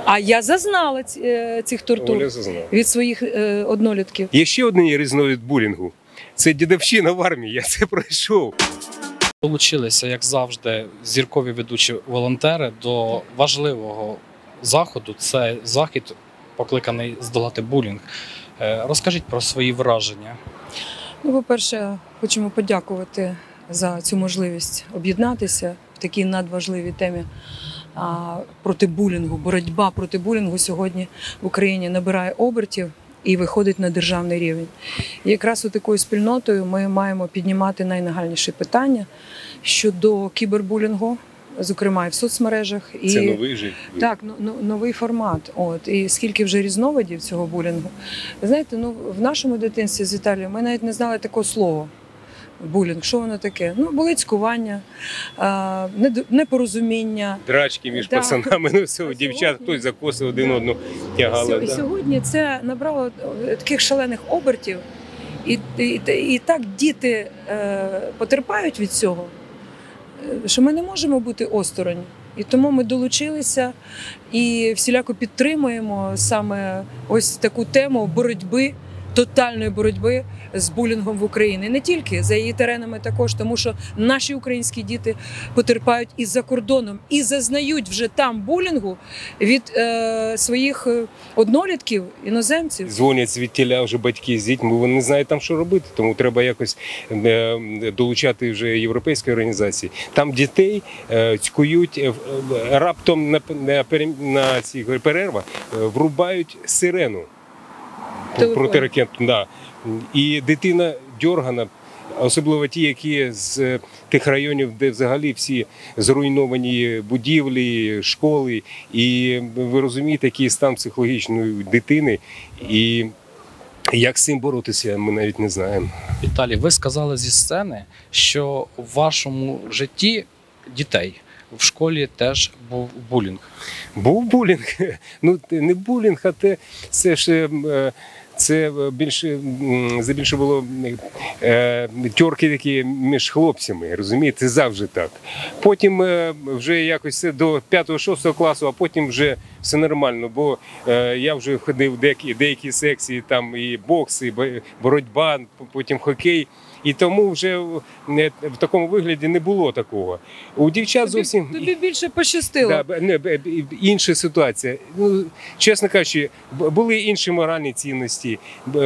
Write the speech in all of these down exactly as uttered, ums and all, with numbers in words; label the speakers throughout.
Speaker 1: А я зазнала цих тортур від своїх однолітків.
Speaker 2: Є ще один різновид булінгу. Це дідовщина в армії, я це пройшов.
Speaker 3: Долучилися, як завжди, зіркові ведучі волонтери до важливого заходу. Це захід, покликаний здолати булінг. Розкажіть про свої враження.
Speaker 1: Ну, по-перше, хочемо подякувати за цю можливість об'єднатися в такій надважливій темі проти булінгу. Боротьба проти булінгу сьогодні в Україні набирає обертів і виходить на державний рівень. І якраз у такою спільнотою ми маємо піднімати найнагальніші питання щодо кібербулінгу, зокрема і в соцмережах. І
Speaker 2: це новий же?
Speaker 1: Так, ну, новий формат. От. І скільки вже різновидів цього булінгу. Ви знаєте, ну, в нашому дитинстві з Віталієм ми навіть не знали такого слова. Булінг, що воно таке? Ну, були цькування, непорозуміння.
Speaker 2: Драчки між да. пацанами, ну все, дівчат, хтось за коси один одного тягали.
Speaker 1: Да. Сьогодні це набрало таких шалених обертів, і, і, і так діти е, потерпають від цього, що ми не можемо бути осторонь. І тому ми долучилися і всіляко підтримуємо саме ось таку тему боротьби, тотальної боротьби з булінгом в Україні. Не тільки за її теренами також, тому що наші українські діти потерпають і за кордоном, і зазнають вже там булінгу від е, своїх однолітків, іноземців.
Speaker 2: Дзвонять звідтіля вже батьки з дітьми, вони не знають там, що робити, тому треба якось е, долучати вже європейські організації. Там дітей е, цькують, е, раптом на, на, на ці перервах е, врубають сирену. Протиракетну, да. І дитина дьоргана, особливо ті, які з тих районів, де взагалі всі зруйновані будівлі, школи. І ви розумієте, який стан психологічної дитини. І як з цим боротися, ми навіть не знаємо.
Speaker 3: Віталій, ви сказали зі сцени, що в вашому житті дітей в школі теж був булінг.
Speaker 2: Був булінг. Ну, не булінг, а те, це ж... Це більше, здебільше було е, тьорки такі між хлопцями, розумієте, завжди так. Потім е, вже якось до п'ятого-шостого класу, а потім вже все нормально, бо е, я вже ходив в деякі, деякі секції, там і бокс, і боротьба, потім хокей. І тому вже в такому вигляді не було такого. У дівчат зовсім...
Speaker 1: Тобі, тобі більше пощастило.
Speaker 2: Да, не, інша ситуація. Ну, чесно кажучи, були інші моральні цінності,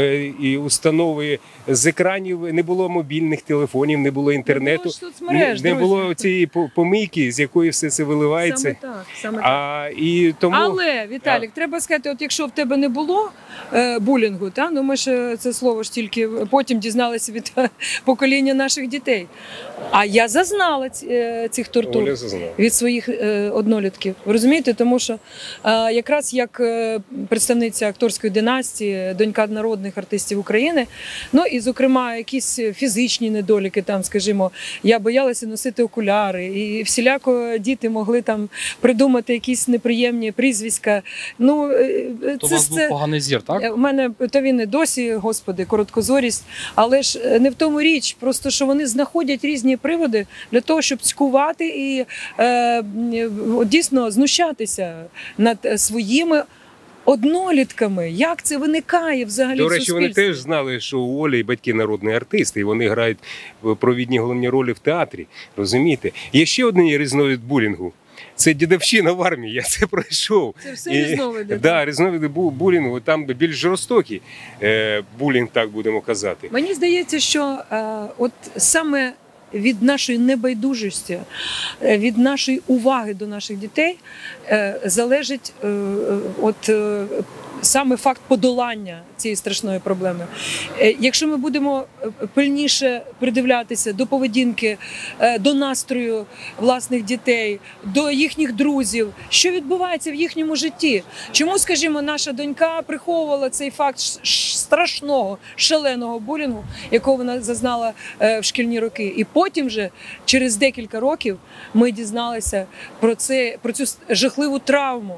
Speaker 2: і установи з екранів, не було мобільних телефонів, не було інтернету, не, соцмереж, не було цієї помийки, з якої все це виливається.
Speaker 1: Саме так. Саме
Speaker 2: а, і тому...
Speaker 1: Але, Віталік, а... треба сказати, от якщо в тебе не було е, булінгу, та, ну ми ж це слово ж тільки потім дізналися від покоління наших дітей. А я зазнала цих тортур від своїх е, однолітків. Ви розумієте? Тому що е, якраз як е, представниця акторської династії, донька народних артистів України, ну і, зокрема, якісь фізичні недоліки, там, скажімо, я боялася носити окуляри, і всіляко діти могли там придумати якісь неприємні прізвиська. Ну,
Speaker 3: це, то у вас був це, поганий зір, так?
Speaker 1: У мене, то він і досі, господи, короткозорість, але ж не в тому річ, просто що вони знаходять різні приводи для того, щоб цькувати і е, дійсно знущатися над своїми однолітками. Як це виникає взагалі в суспільстві?
Speaker 2: До речі, вони теж знали, що у Олі батьки народні артисти, і вони грають провідні головні ролі в театрі. Розумієте? Є ще один різновид булінгу. Це дідовщина в армії, я це пройшов.
Speaker 1: Це все різновиди?
Speaker 2: Так, да, різновиди булінгу, там більш жорстокий е, булінг, так будемо казати.
Speaker 1: Мені здається, що е, от саме від нашої небайдужості, від нашої уваги до наших дітей е, залежить е, от, е, саме факт подолання цієї страшної проблеми. Якщо ми будемо пильніше придивлятися до поведінки, до настрою власних дітей, до їхніх друзів, що відбувається в їхньому житті? Чому, скажімо, наша донька приховувала цей факт страшного, шаленого булінгу, якого вона зазнала в шкільні роки? І потім вже, через декілька років, ми дізналися про це, про цю жахливу травму,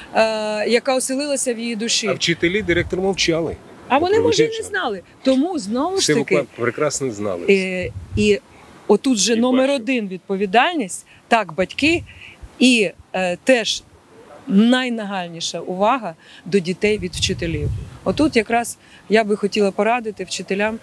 Speaker 1: яка оселилася в її душі.
Speaker 2: А вчителі, директор мовчали.
Speaker 1: А вони, може, і не знали. Тому, знову ж таки,
Speaker 2: все прекрасно знали.
Speaker 1: І, і отут же і номер бачу. один відповідальність, так, батьки, і е, теж найнагальніша увага до дітей від вчителів. Отут якраз я би хотіла порадити вчителям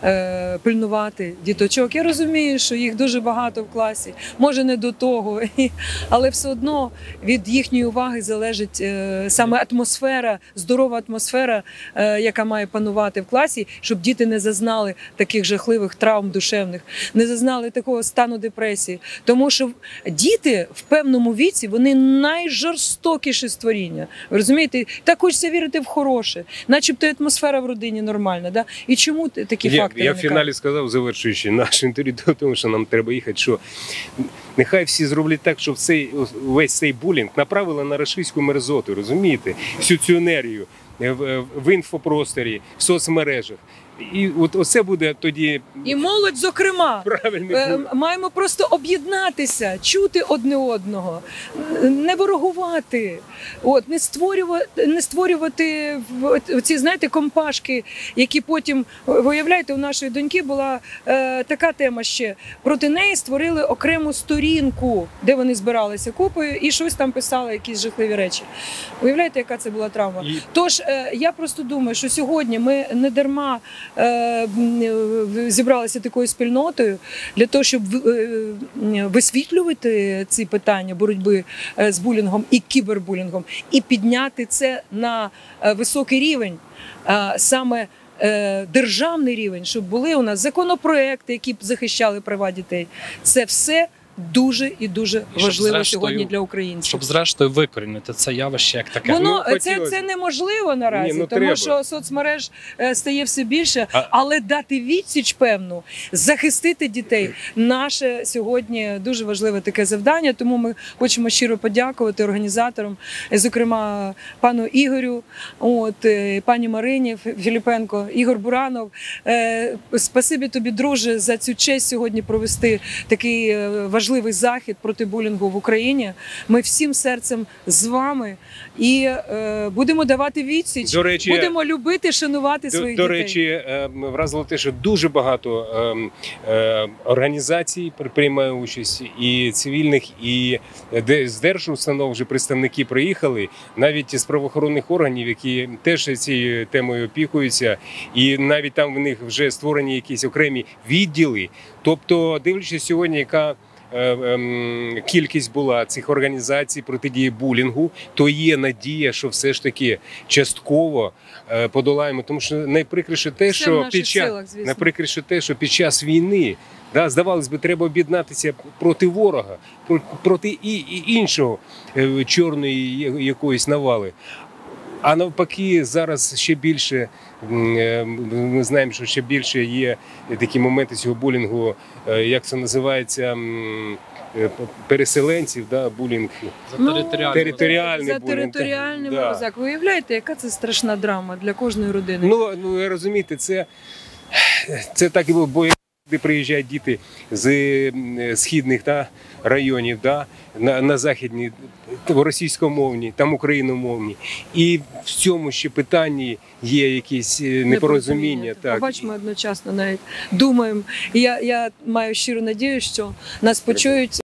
Speaker 1: е, пильнувати діточок. Я розумію, що їх дуже багато в класі, може не до того, але все одно від їхньої уваги залежить е, саме атмосфера, здорова атмосфера, е, яка має панувати в класі, щоб діти не зазнали таких жахливих травм душевних, не зазнали такого стану депресії. Тому що діти в певному віці, вони найжорстокіші створіння. Ви розумієте? Так хочеться вірити в хороше. Начебто атмосфера в родині нормальна. Да? І чому такі
Speaker 2: я,
Speaker 1: факти
Speaker 2: Я в
Speaker 1: виникають?
Speaker 2: фіналі сказав, завершуючи наше інтерв'ю, тому що нам треба їхати, що нехай всі зроблять так, щоб цей, весь цей булінг направили на рашистську мерзоту, розумієте? Всю цю енергію в, в інфопросторі, в соцмережах. І от оце буде тоді
Speaker 1: І молодь, зокрема.
Speaker 2: правильний
Speaker 1: Е,
Speaker 2: булінг.
Speaker 1: Маємо просто об'єднатися, чути одне одного, не ворогувати, от, не створювати, не створювати ці, знаєте, компашки, які потім, виявляєте, у нашої доньки була е, така тема ще. Проти неї створили окрему сторінку, де вони збиралися купою і щось там писали, якісь жахливі речі. Уявляєте, яка це була травма?
Speaker 2: І-
Speaker 1: Тож е, я просто думаю, що сьогодні ми не дарма е, зібралися такою спільнотою для того, щоб е, висвітлювати ці питання боротьби е, з булінгом і кібербулінгом, і підняти це на е, високий рівень, е, саме е, державний рівень, щоб були у нас законопроекти, які б захищали права дітей. Це все дуже і дуже
Speaker 3: І щоб
Speaker 1: важливо
Speaker 3: зрештою-
Speaker 1: сьогодні для українців.
Speaker 3: Щоб зрештою викорінити це явище як таке.
Speaker 1: Воно
Speaker 2: Ну,
Speaker 1: це,
Speaker 2: хотілося.
Speaker 1: це неможливо наразі,
Speaker 2: Ні, ну,
Speaker 1: тому
Speaker 2: треба.
Speaker 1: що соцмереж е, стає все більше,
Speaker 2: А-
Speaker 1: але дати відсіч певну, захистити дітей наше сьогодні дуже важливе таке завдання. Тому ми хочемо щиро подякувати організаторам, е, зокрема пану Ігорю, от е, пані Марині Філіпенко, Ігор Буранов. Е, Спасибі тобі, друже, за цю честь сьогодні провести такий е, важливий захід проти булінгу в Україні. Ми всім серцем з вами і е, будемо давати відсіч,
Speaker 2: До речі,
Speaker 1: будемо любити, шанувати
Speaker 2: До,
Speaker 1: своїх
Speaker 2: до
Speaker 1: дітей.
Speaker 2: речі, е, вразило те, що дуже багато е, е, організацій при- приймає участь, і цивільних, і де, з держустанов вже представники приїхали, навіть з правоохоронних органів, які теж цією темою опікуються, і навіть там в них вже створені якісь окремі відділи. Тобто, дивлячись сьогодні, яка е, ем, кількість була цих організацій протидії булінгу, то є надія, що все ж таки частково е, подолаємо. Тому що найприкріше те,
Speaker 1: Все в
Speaker 2: що
Speaker 1: наших
Speaker 2: під час
Speaker 1: силах, звісно.
Speaker 2: найприкріше те, що під час війни, да, здавалось би, треба об'єднатися проти ворога, про- проти і, і іншого е, чорної я- якоїсь навали. А навпаки, зараз ще більше, м, е, ми знаємо, що ще більше є такі моменти цього булінгу, е, як це називається, м, е, переселенців, да, булінг.
Speaker 3: За
Speaker 1: Ну,
Speaker 3: територіальну
Speaker 2: територіальний
Speaker 1: за
Speaker 2: булінг.
Speaker 1: територіальними
Speaker 2: Да.
Speaker 1: озак. Ви уявляєте, яка це страшна драма для кожної родини?
Speaker 2: Ну, ну ви розумієте, це, це так і було, бо де приїжджають діти з м, східних да, районів, да, на, на західні, російськомовні, там україномовні. І в цьому ще питанні є якісь е, непорозуміння. Так.
Speaker 1: Побачимо одночасно навіть. Думаємо. І Я, я маю щиру надію, що нас почують